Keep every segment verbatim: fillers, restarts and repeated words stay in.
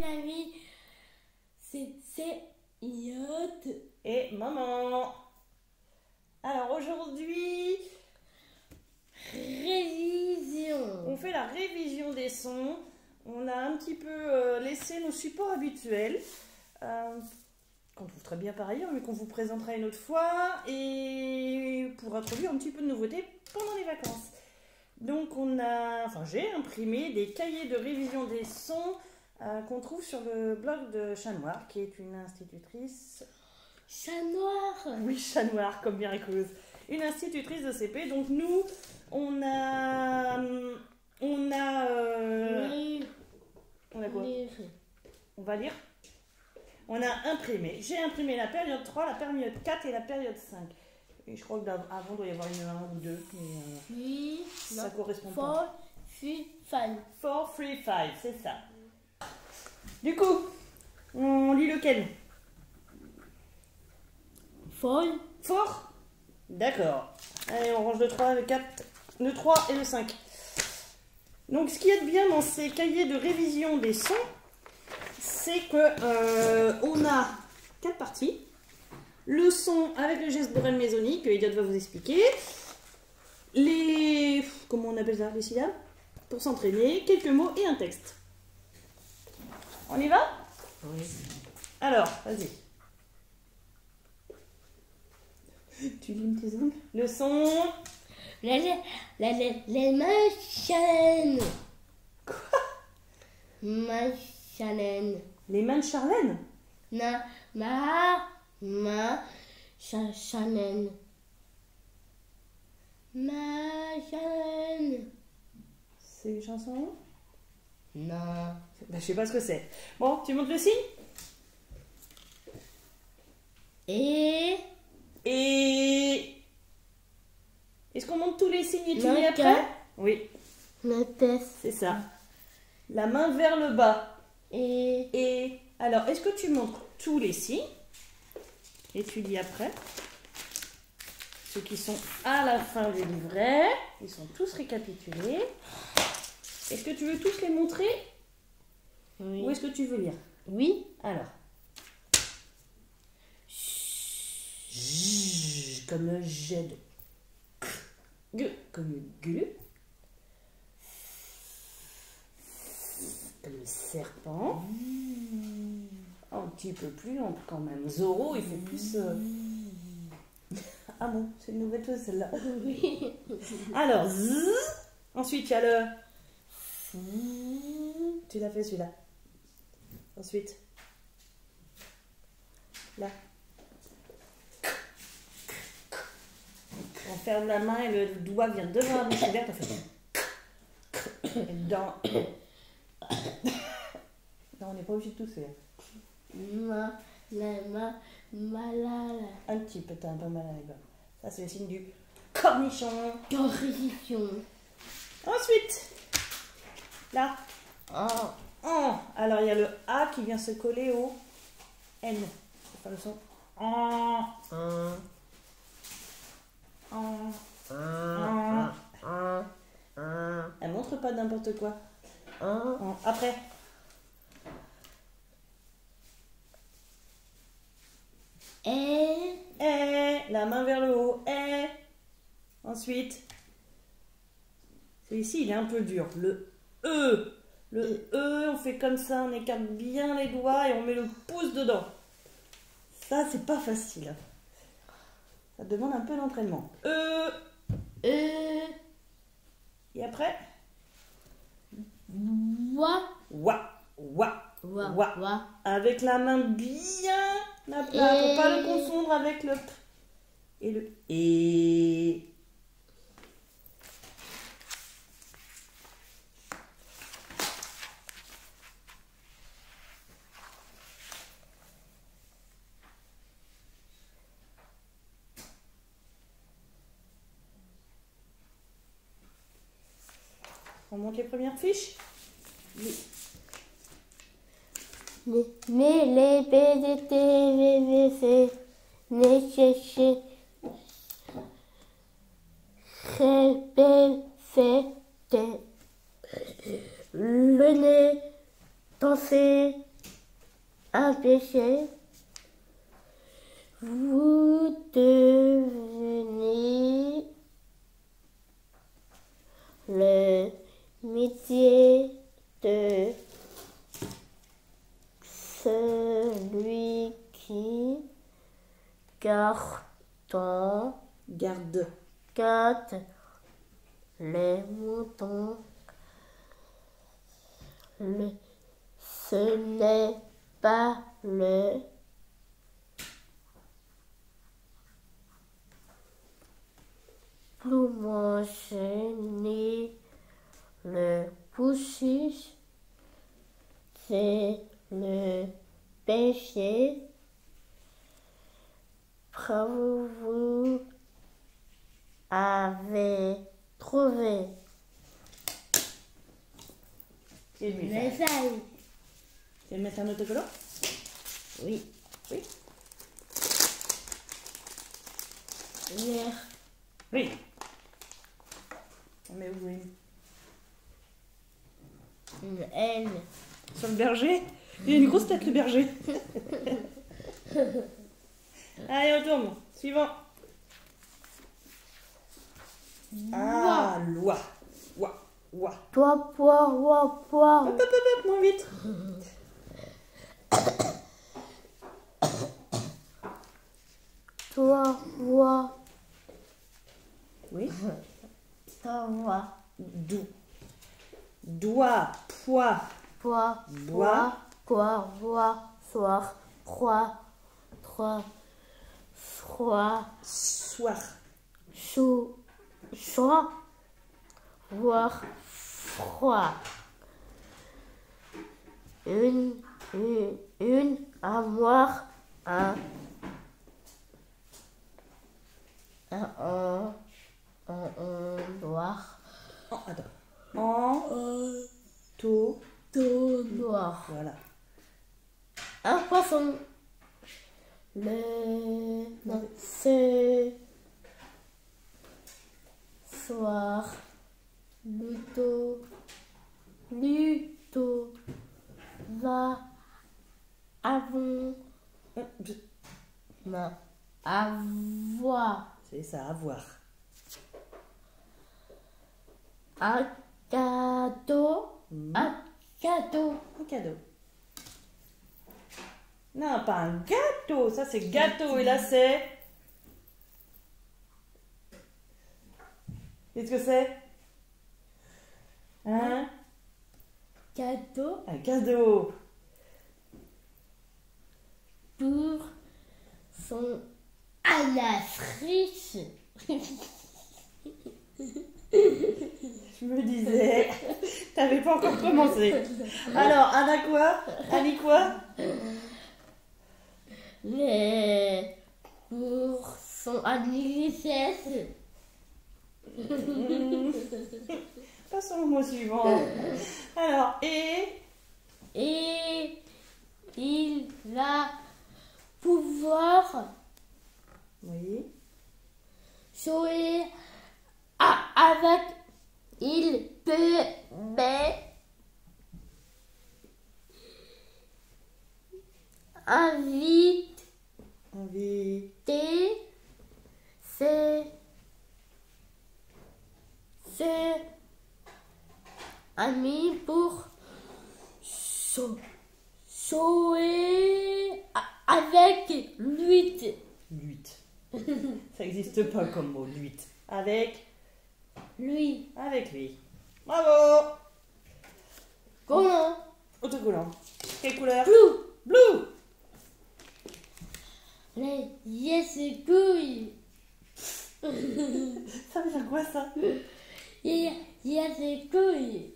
la vie. C'est Yacht et maman. Alors aujourd'hui, révision. On fait la révision des sons. On a un petit peu euh, laissé nos supports habituels, euh, qu'on trouve très bien par ailleurs, mais qu'on vous présentera une autre fois, et pour introduire un petit peu de nouveautés pendant les vacances. Donc on a, enfin j'ai imprimé des cahiers de révision des sons euh, qu'on trouve sur le blog de Chat Noir, qui est une institutrice. Chat Noir. Oui, Chat Noir, comme Miraculeuse. Une institutrice de C P. Donc nous, on a, on a, euh, oui. on a quoi? Lire. On va lire. On a imprimé. J'ai imprimé la période trois, la période quatre et la période cinq. Et je crois qu'avant, il doit y avoir une un ou deux, mais euh, oui, ça non. correspond Four, pas. three, five. four, three, five, c'est ça. Du coup, on lit lequel? Four. Four. D'accord. Allez, on range le trois, le quatre, le trois et le cinq. Donc, ce qu'il y a de bien dans ces cahiers de révision des sons, c'est que euh, on a quatre parties. Le son avec le geste borel mésonique, que Elliot va vous expliquer. Les... Comment on appelle ça? Les syllabes? Pour s'entraîner, quelques mots et un texte. On y va? Oui. Alors, vas-y. Tu limes tes ongles? Le son... Les, les, les, les machines. Quoi? Machines. Les mains de Charlène? Na, ma, ma, cha, chanen. Ma, chanen. C'est une chanson? Non. Ben, je sais pas ce que c'est. Bon, tu montres le signe? Et... Et... Est-ce qu'on montre tous les signes et tu Le lis après? cas. Oui, Le test. c'est ça. La main vers le bas. Et... Et... Alors, est-ce que tu montres tous les signes? Et tu lis après. Ceux qui sont à la fin du livret. Ils sont tous récapitulés. Est-ce que tu veux tous les montrer? Oui. Ou est-ce que tu veux lire? Oui. Alors. J, comme le jet de G, comme le gu. Comme le serpent. Un petit peu plus long quand même. Zorro, il fait plus... Euh... Ah bon, c'est une nouvelle chose celle-là. Oui. Alors, z. Ensuite, il y a le... Tu l'as fait celui-là. Ensuite. Là. On ferme la main et le doigt vient devant la bouche ouverte. On fait... Dans... Non, on n'est pas obligé de tousser. Ma, la, ma, malala. Un petit peu, t'as un peu mal à la gorge. Ça, c'est le signe du cornichon. Correction. Ensuite, là. Oh. Oh. Alors, il y a le A qui vient se coller au N. C'est pas le son. Oh. Un. Oh. Un. Un. Un. Elle montre pas n'importe quoi. Un. Oh. Après. Et. Eh, la main vers le haut. Eh. Ensuite, celui-ci, il est un peu dur. Le E. Le E, on fait comme ça, on écarte bien les doigts et on met le pouce dedans. Ça, c'est pas facile. Ça demande un peu d'entraînement. E. E. Et après, Wa. Wa. Wa. Wa. Wa. Wa. Avec la main bien à plat, pour pas le confondre avec le P. Et le E. On monte les premières fiches. Oui. Les, les, les, B, D, T, V, V, C, les, C, C, C, B, C, T, le nez, danser, un péché, vous devenez le métier de celui qui garde, Garde. garde les moutons. Le, ce n'est pas le plus manger ni le poussus, c'est le péché. Bravo, vous avez trouvé. Et lui, Les ailes. tu veux mettre un autocollant? Oui. Oui. Hier. Oui. On met où, oui? Une L. Sur le berger? Il a une grosse tête, le berger. Allez, on tourne. Suivant. Ah, loi. Ouah, ouah. Toi, poids, poids, poids. Hop, hop, hop, hop, moins vite. Toi, poids. Oui. Toi, poids. Dou. Doigt, poids. Poids, Bois. poids, poids, soir, trois, trois, froid, Soir. chou, choix, voir, froid. Une, une, une armoire, un, un, un, un, un noir, Oh, attends. En. un, To. tout noir. Voilà. Un poisson. Le, non, ce soir, Luto, Luto va avant, non, avoir C'est ça, avoir. un cadeau, Mhm. un cadeau, Un cadeau. Non, pas un gâteau. Ça, c'est gâteau. Et là, c'est. Qu'est-ce que c'est? Hein? cadeau Un cadeau. pour son anafrice. Je me disais. T'avais pas encore commencé. Alors, Anna quoi? Annie quoi? Mais pour son anniversaire, Mmh. Passons au mot suivant. Alors, et. et il va pouvoir Oui. jouer a- avec, il peut mais inviter Envie. ses ses amis pour jou- jouer a- avec lui. Huit. Ça n'existe pas comme mot, huit. Avec. Lui. Avec lui. Bravo. Comment? Autocollant. Quelle couleur? Blue. Blue. Les yes couilles. Ça veut dire quoi ça? Yes yes couilles.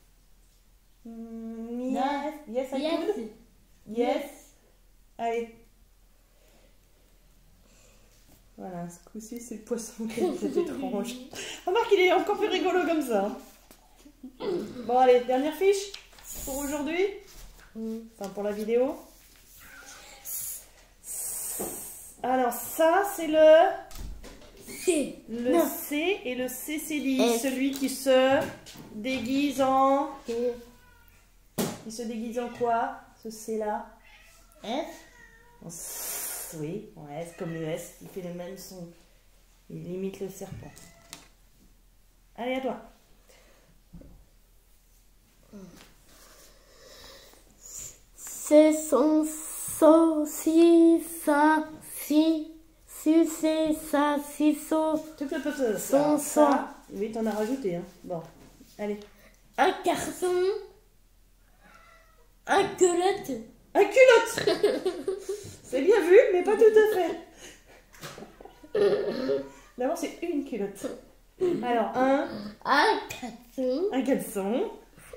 Mm, Non. yes. Yes, I Yes. could. Yes. Allez. Voilà, ce coup-ci, c'est le poisson qui est peut-être étrange. Remarque, il est encore plus rigolo comme ça. Bon, allez, dernière fiche pour aujourd'hui. Enfin, pour la vidéo. Alors, ça, c'est le... C. Le Non. C et le C, c'est dit. F. Celui qui se déguise en... Et Il se déguise en quoi, ce C-là? S. Oui, en S comme le S, il fait le même son. Il imite le serpent. Allez, à toi. C'est son, so, si, ça, si, si, c'est ça, si, so. Tu peux pas ça. Son, Ça. Oui, t'en as rajouté. Hein. Bon, allez. Un garçon. Un culotte. Un culotte. C'est bien vu, mais pas tout à fait. D'abord, c'est une culotte. Alors, un. Un garçon. Un caleçon.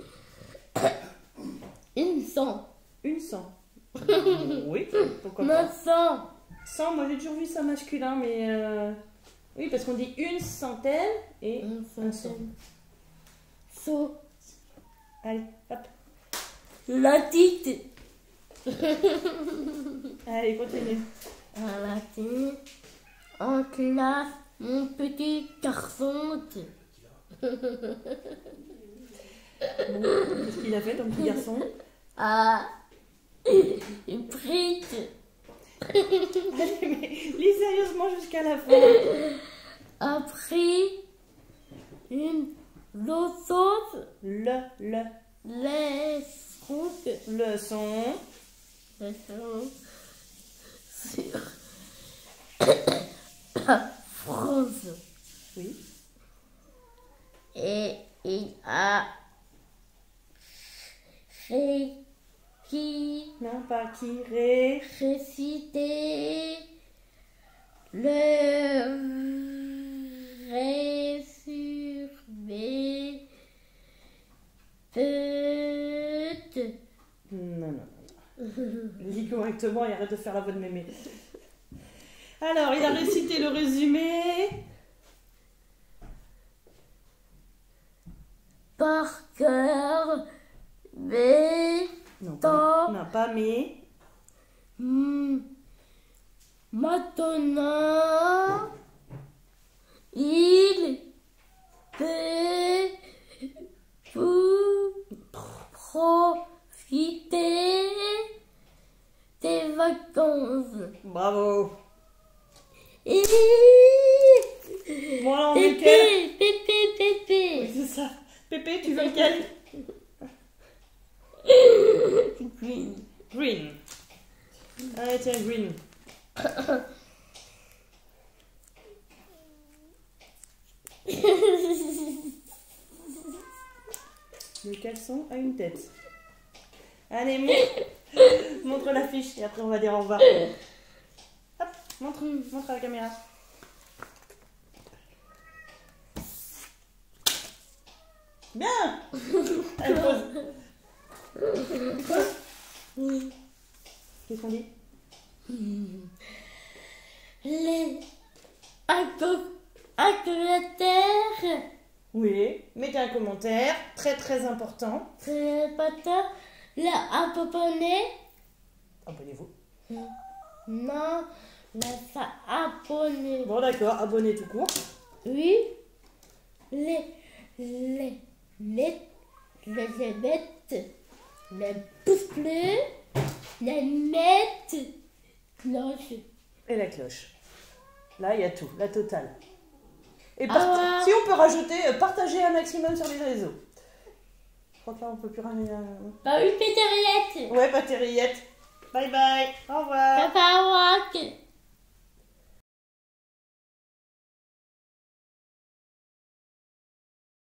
Une sang. Une sang. Oui, pourquoi Un pas. sang. Cent, moi j'ai toujours vu ça masculin, mais. Euh... Oui, parce qu'on dit une centaine et Un un cent. So. Allez, hop. La tite. Allez, continue. À la tite. En classe, mon petit garçon. Bon, qu'est-ce qu'il a fait, ton petit garçon? Ah. Une frite. Allez, mais lis sérieusement jusqu'à la fin. A pris une l'eau sauce. Le, le, Les soupe. le son. Les sont sur la France. Oui. Et il a fait qui Non, pas qui, ré. récité le résumé peut Non, non, non. Lis correctement et arrête de faire la voix de mémé. Alors, il a récité le résumé. par cœur, mais Non, Tant. pas, non, pas mais. hmm, maintenant il peut vous profiter des vacances. Bravo. Et Bon, alors, on met lequel? Pépé, Pépé, Oui, Pépé. c'est ça. Pépé, tu veux lequel? Green. Green. Allez, tiens, green. Le caleçon a une tête. Allez, montre, montre la fiche et après on va dire au revoir. Hop, montre, montre à la caméra. Bien. Allez, pose. Pose. Qu'est-ce qu'on dit? Les Inco- Angleterre, Oui, mettez un commentaire, très très important. c'est pas ça. La abonné. Abonnez-vous. Non, la ça abonné. Bon d'accord, abonnez tout court. Oui. Les, les, les, les, les mettre, les pouces bleus, les mettre, cloche. Et la cloche. Là, il y a tout, la totale. Et Ah part- ouais. si on peut rajouter, euh, partagez un maximum sur les réseaux. Je crois que là, on peut plus ramener un... Bah oui, pétériette. Ouais, pas terriette. Bye bye, au revoir. Papa, walk.